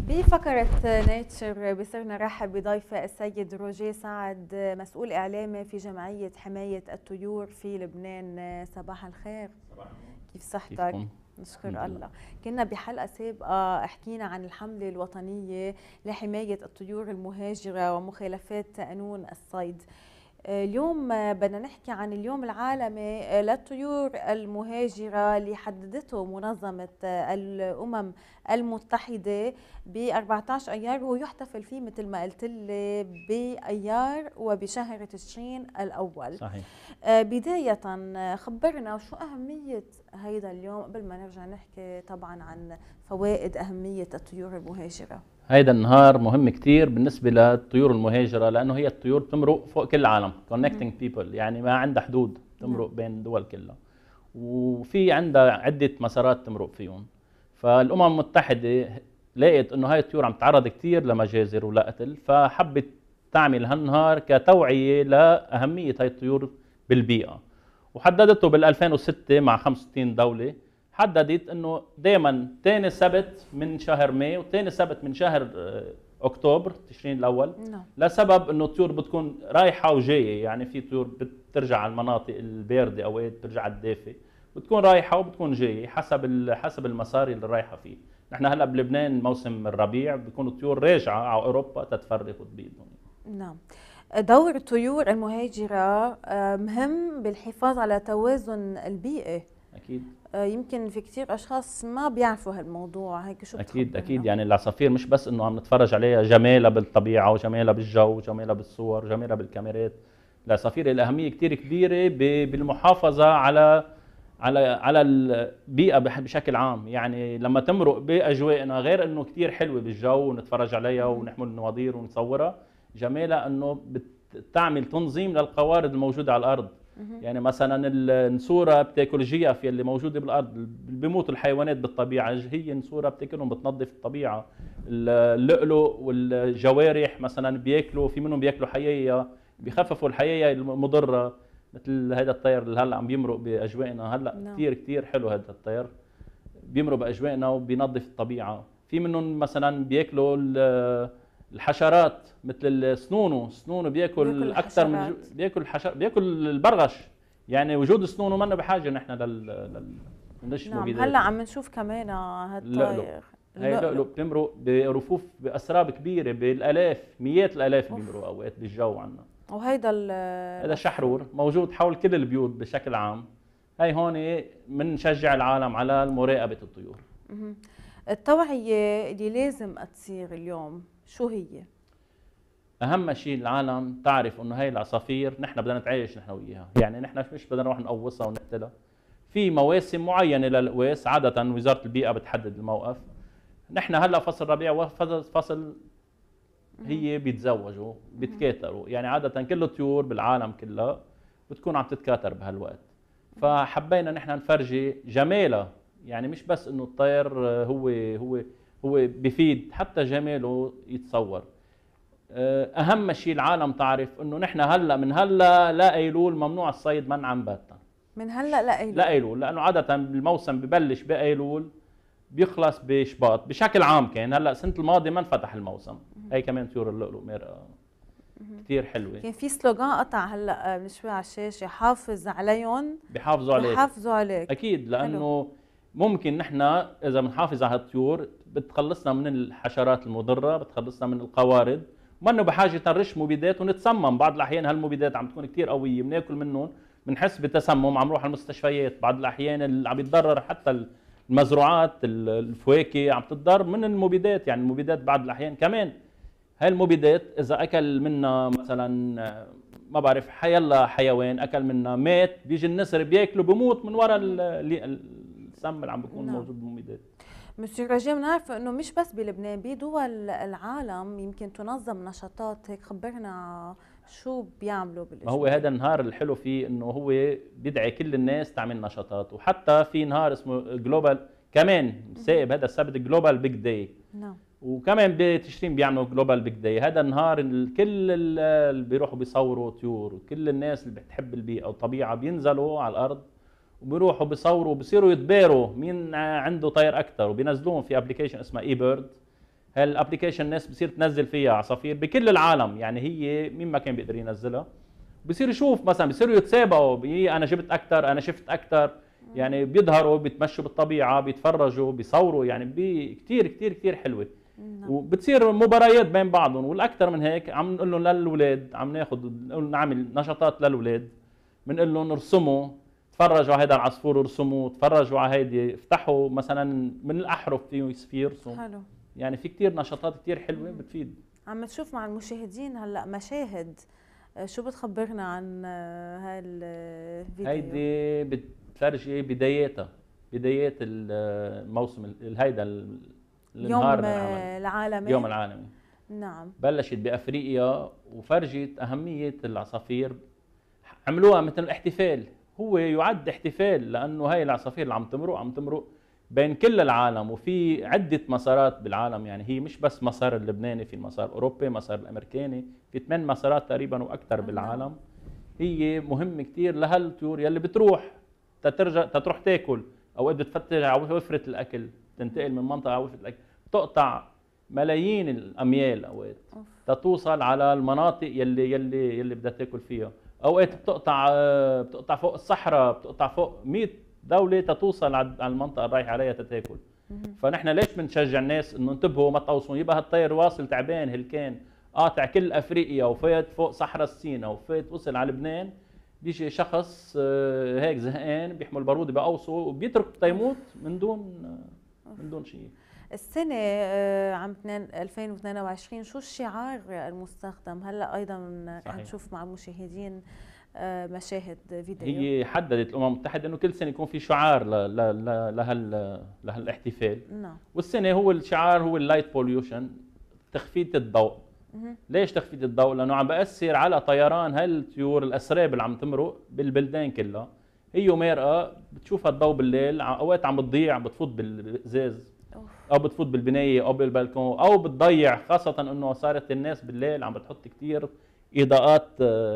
بفقرة نيتشر بصرنا رحب بضيفة السيد روجيه سعد، مسؤول إعلامي في جمعية حماية الطيور في لبنان. صباح الخير. صباح النور. كيف صحتك؟ كيفكم؟ نشكر الله. كنا بحلقة سابقة حكينا عن الحملة الوطنية لحماية الطيور المهاجرة ومخالفات قانون الصيد. اليوم بدنا نحكي عن اليوم العالمي للطيور المهاجرة اللي حددته منظمة الأمم المتحدة ب 14 أيار، وهو يحتفل فيه مثل ما قلت لي بأيار وبشهر تشرين الأول. صحيح. بداية خبرنا شو أهمية هيدا اليوم قبل ما نرجع نحكي طبعا عن فوائد أهمية الطيور المهاجرة. هيدا النهار مهم كتير بالنسبة للطيور المهاجرة، لأنه هي الطيور بتمرق فوق كل العالم، connecting people، يعني ما عندها حدود، تمرق بين الدول كلها، وفي عندها عدة مسارات تمرق فيهم. فالأمم المتحدة لقيت إنه هاي الطيور عم تتعرض كتير لمجازر ولقتل، فحبت تعمل هالنهار كتوعية لأهمية هاي الطيور بالبيئة، وحددته بال 2006 مع 65 دولة. حددت انه دائما ثاني سبت من شهر ماي وثاني سبت من شهر اكتوبر تشرين الاول، لسبب انه الطيور بتكون رايحه وجايه، يعني في طيور بترجع على المناطق البارده اوقات بترجع على الدافئ، بتكون رايحه وبتكون جايه حسب المسار اللي رايحه فيه. نحن هلا بلبنان موسم الربيع بيكون الطيور راجعه على اوروبا تتفرغ وتبيض. نعم. دور الطيور المهاجرة مهم بالحفاظ على توازن البيئي. اكيد. يمكن في كثير اشخاص ما بيعرفوا هالموضوع، هيك شو اكيد اكيد. يعني العصافير مش بس انه عم نتفرج عليها جمالها بالطبيعه وجمالها بالجو وجمالها بالصور وجمالها بالكاميرات، العصافير لها اهميه كثير كبيره بالمحافظه على البيئه بشكل عام. يعني لما تمرق باجوائنا، غير انه كثير حلوه بالجو ونتفرج عليها ونحمل نواظير ونصورها، جمالها انه بتعمل تنظيم للقوارض الموجوده على الارض. يعني مثلا النسوره بتاكل الجيف يلي موجوده بالارض، بيموت الحيوانات بالطبيعه، هي النسوره بتاكلهم، بتنظف الطبيعه. اللؤلؤ والجوارح مثلا بياكلوا، في منهم بياكلوا حيايه، بيخففوا الحيايه المضره، مثل هذا الطير اللي هلا عم بيمرق باجوائنا هلا. كثير كثير حلو هذا الطير، بيمرق باجوائنا وبينظف الطبيعه. في منهم مثلا بياكلوا الحشرات، مثل سنونه بياكل اكثر من بياكل البرغش. يعني وجود سنونه منا بحاجه نحن للنشف. نعم. هلا عم نشوف كمان هالطير، هي اللؤلؤ بتمرق برفوف باسراب كبيره، بالالاف مئات الالاف بيمرقوا اوقات بالجو عنا. وهيدا هذا شحرور موجود حول كل البيوت بشكل عام. هي هون بنشجع العالم على مراقبه الطيور. التوعيه اللي لازم تصير اليوم شو هي؟ اهم شيء العالم تعرف انه هاي العصافير نحن بدنا نتعايش نحن وياها. يعني نحن مش بدنا نروح نقوصها ونقتلها. في مواسم معينه للقواس، عاده وزاره البيئه بتحدد الموقف. نحن هلا فصل ربيع وفصل هي بيتزوجوا بيتكاثروا، يعني عاده كل الطيور بالعالم كلها بتكون عم تتكاثر بهالوقت. فحبينا نحن نفرجي جمالها، يعني مش بس انه الطير هو بيفيد، حتى جماله يتصور. اهم شيء العالم تعرف انه نحن هلا من هلا لا ايلول ممنوع الصيد منعا باتا. من هلا لا ايلول؟ لا ايلول، لانه عاده الموسم ببلش بايلول بيخلص بشباط بشكل عام. كان هلا السنه الماضيه ما انفتح الموسم. هي كمان طيور اللؤلؤ ميرا كثير حلوه. كان في سلوغان قطع هلا من شوي على الشاشه، حافظ عليهم. بيحافظوا عليك اكيد، لانه ممكن نحن اذا بنحافظ على هالطيور بتخلصنا من الحشرات المضره، بتخلصنا من القوارض، ومنه بحاجه نرش مبيدات ونتسمم. بعض الاحيان هالمبيدات عم تكون كثير قويه، بناكل منهم بنحس بتسمم، عم نروح على المستشفيات. بعض الاحيان اللي عم يتضرر حتى المزروعات، الفواكه عم تتضرر من المبيدات. يعني المبيدات بعض الاحيان كمان، هاي المبيدات اذا اكل منها مثلا ما بعرف حيلا حيوان اكل منها مات، بيجي النسر بياكله بموت من وراء السم اللي عم بيكون موجود بالمبيدات. مسيو رجاء، بنعرف انه مش بس بلبنان، بدول العالم يمكن تنظم نشاطات هيك. خبرنا شو بيعملوا ما هو هذا النهار الحلو فيه انه هو بيدعي كل الناس تعمل نشاطات، وحتى في نهار اسمه جلوبال كمان سائب هذا السبت، جلوبال بيج داي. نعم. وكمان بتشرين بيعملوا جلوبال بيج داي. هذا النهار كل اللي بيروحوا بيصوروا طيور، وكل الناس اللي بتحب البيئه والطبيعه بينزلوا على الارض وبيروحوا بيصوروا، بصيروا يتباروا مين عنده طير اكثر، وبينزلوهم في ابلكيشن اسمها اي بيرد. هاي الابلكيشن الناس بصير تنزل فيها عصافير بكل العالم، يعني هي مين ما كان بيقدر ينزلها، بصير يشوف مثلا، بصيروا يتسابقوا انا جبت اكثر، انا شفت اكثر، يعني بيظهروا بيتمشوا بالطبيعه، بيتفرجوا، بيصوروا، يعني كثير كثير كثير حلوه. وبتصير مباريات بين بعضهم، والاكثر من هيك عم نقول لهم للاولاد، عم ناخذ نعمل نشاطات للاولاد، بنقول لهم ارسموا، تفرجوا على هذا العصفور ارسموا، تفرجوا على هيدي، افتحوا مثلا من الاحرف في يرسم. حلو. يعني في كثير نشاطات كثير حلوه بتفيد. عم تشوف مع المشاهدين هلا مشاهد، شو بتخبرنا عن هاي الفيديو؟ هيدي بتفرجي بدايات الموسم هيدا النهار العالمي. اليوم العالمي. نعم. بلشت بافريقيا وفرجت اهميه العصافير، عملوها مثل الاحتفال، هو يعد احتفال لانه هاي العصافير اللي عم تمرق بين كل العالم، وفي عده مسارات بالعالم، يعني هي مش بس مسار اللبناني، في المسار الاوروبي، مسار الامريكاني، في 8 مسارات تقريبا واكثر بالعالم. هي مهم كثير لهالطيور يلي بتروح تروح تاكل، اوقات بتفتش على وفره الاكل، تنتقل من منطقه على وفره الاكل، تقطع ملايين الاميال اوقات تتوصل على المناطق يلي بدها تاكل فيها. اوقات بتقطع فوق الصحراء، بتقطع فوق 100 دوله تتوصل على المنطقه اللي رايح عليها تاكل. فنحن ليش بنشجع الناس انه انتبهوا ما تقوصوا، يبقى هالطير واصل تعبان هلكان قاطع كل افريقيا وفات فوق صحراء سيناء وفات وصل على لبنان، بيجي شخص هيك زهقان بيحمل بارود بقوصه وبيترك تيموت من دون شيء. السنة عام 2022 شو الشعار المستخدم؟ هلا ايضا رح نشوف مع المشاهدين مشاهد فيديو. هي حددت الامم المتحده انه كل سنه يكون في شعار لهالاحتفال. نعم. والسنه هو الشعار هو اللايت بوليوشن، تخفيض الضوء. ليش تخفيض الضوء؟ لانه عم بأثر على طيران هالطيور الاسراب اللي عم تمرق بالبلدان كلها، هي مارقه بتشوف الضوء بالليل، اوقات عم بتضيع، بتفوت بالازاز او بتفوت بالبنايه او بالبلكون او بتضيع، خاصه انه صارت الناس بالليل عم بتحط كثير اضاءات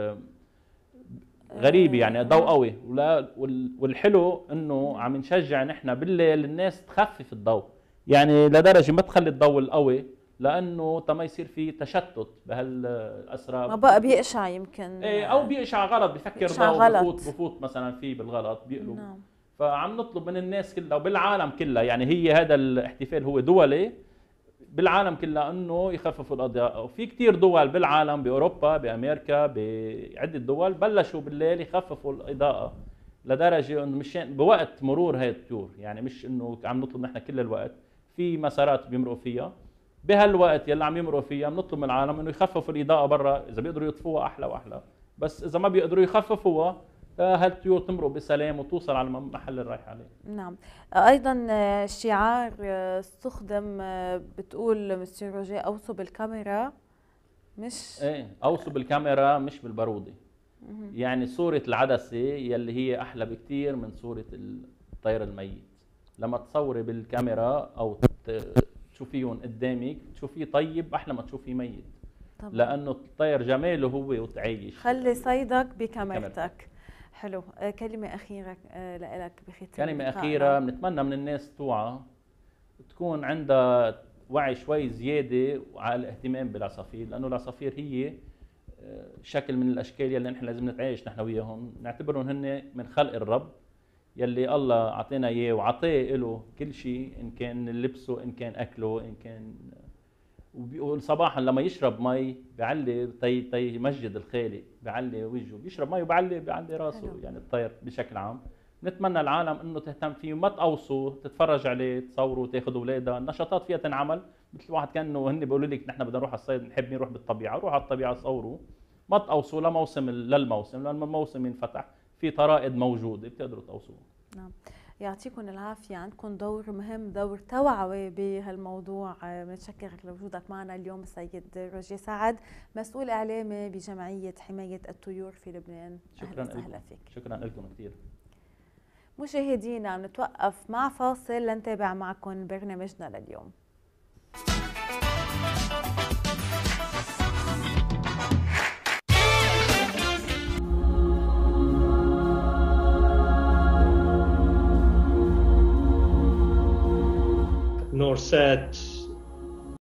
غريبه، يعني ضوء قوي. والحلو انه عم نشجع نحن بالليل الناس تخفف الضوء، يعني لدرجه ما تخلي الضوء القوي، لانه ما يصير في تشتت بهالاسراب، ما بقى بيقشع يمكن، ايه او بيقشع غلط، بفكر ضوء بفوت مثلا فيه بالغلط بيقلب. نعم. فعم نطلب من الناس كلها وبالعالم كلها، يعني هي هذا الاحتفال هو دولي بالعالم كلها، انه يخففوا الاضاءه. وفي كثير دول بالعالم، باوروبا، بامريكا، بعده دول بلشوا بالليل يخففوا الاضاءه، لدرجه انه مشان بوقت مرور هاي الطيور، يعني مش انه عم نطلب نحن كل الوقت، في مسارات بيمرقوا فيها بهالوقت يلي عم يمرقوا فيها بنطلب من العالم انه يخففوا الاضاءه برا، اذا بيقدروا يطفوها احلى واحلى، بس اذا ما بيقدروا يخففوها هالطيور تمرق بسلام وتوصل على المحل اللي رايح عليه. نعم. ايضا شعار استخدم، بتقول مستر روجيه اوصوا بالكاميرا، مش ايه اوصوا بالكاميرا مش بالبارودة. يعني صورة العدسة يلي هي احلى بكثير من صورة الطير الميت. لما تصوري بالكاميرا او تشوفيهم قدامك تشوفيه طيب احلى ما تشوفيه ميت. طبعا. لانه الطير جماله هو وتعيش. خلي صيدك بكاميرتك. حلو. كلمة أخيرة لك بختام. كلمة أخيرة، بنتمنى من الناس توعى، تكون عندها وعي شوي زيادة على الاهتمام بالعصافير، لأنه العصافير هي شكل من الأشكال يلي نحن لازم نتعايش نحن وياهم، نعتبرهم هن من خلق الرب يلي الله أعطينا إياه وعطيه له كل شيء، إن كان لبسه، إن كان أكله، إن كان وصباحا لما يشرب مي بيعلي يمجد الخالق، بيعلي وجهه، بيشرب مي وبيعلي راسه. حلو. يعني الطير بشكل عام نتمنى العالم انه تهتم فيه، ما تقوصوا، تتفرج عليه، تصوروا، تاخذوا اولادها، النشاطات فيها تنعمل مثل واحد كانه هن بيقولوا لك نحن بدنا نروح على الصيد، نحب نروح بالطبيعه، روحوا على الطبيعه صوروا، ما تقوصوا للموسم، لما الموسم ينفتح في طرائد موجوده بتقدروا تقوصوها. نعم. يعطيكم العافية، عندكم دور مهم، دور توعوي بهالموضوع. بنتشكرك لوجودك معنا اليوم السيد روجيه سعد، مسؤول إعلامي بجمعية حماية الطيور في لبنان. شكرا لكم. شكرا لكم كثير. مشاهدينا نتوقف مع فاصل لنتابع معكم برنامجنا لليوم. noursat